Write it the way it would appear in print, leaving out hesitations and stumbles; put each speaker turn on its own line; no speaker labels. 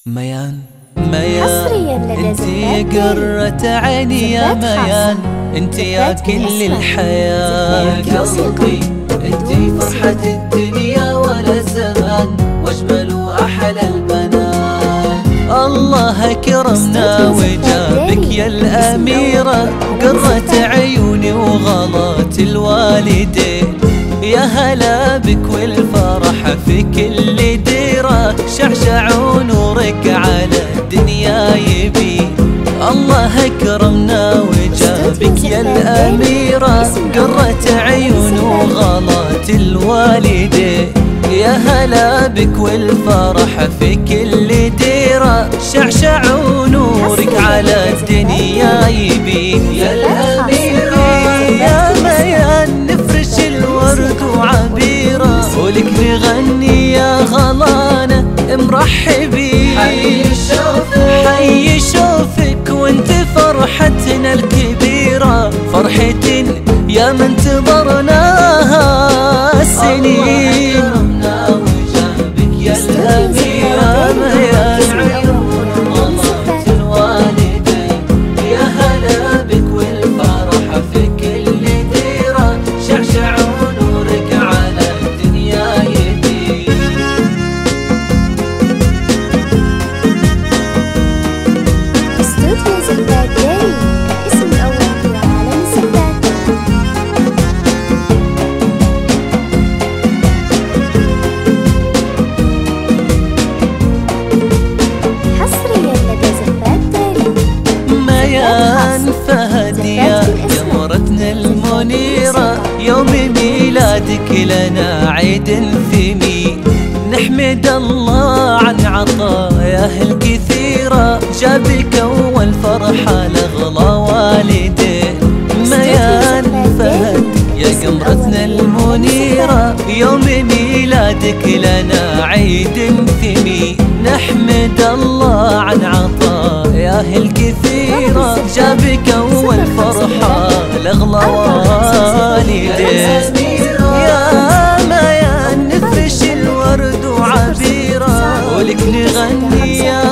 ميان انتي قرة عيني يا ميان، انتي يا كل الحياة قلبي، انتي فرحة الدنيا ولا زمان، واجمل واحلى البنات. الله اكرمنا وجابك يا الاميرة، قرة عيوني وغلات الوالدين. يا هلا بك والفرح في كل ديرة، شعشع ونورك على الدنيا يبي. الله اكرمنا وجابك يا الاميرة، قرة عيون وغلات الوالدين. يا هلا بك والفرح في كل ديرة، شعشع ونورك على الدنيا يبي. يا الاميرة يا ميان نفرش الورد وعبيرة، ولك نغني يا غلانة مرحبين. حي شوفك وانت فرحتنا الكبيرة، فرحة يا من انتظرناها سنين. وجابك يا الأميرة ميان عيون وغلات الوالدين. يا هلا بك والفرح في كل ديرة، شعشع ونورك على الدنيا يدي.
استوديو زبادي، اسم الأول في عالم الزبادي. حصريا لدى زبادي.
ميان فهدية يا مرتنا المنيرة، يوم ميلادك لنا عيد ثمين. نحمد الله عن عطاياه الكثيرة، جابك أول فرحة لأغلى والدين. ميان فهد يا قمرتنا المنيرة، يوم ميلادك لنا عيد ثمين. نحمد الله عن عطاياه الكثيرة، جابك أول فرحة لأغلى والدين. يا ميان نفرش الورد وعبيرة، ولك نغني يا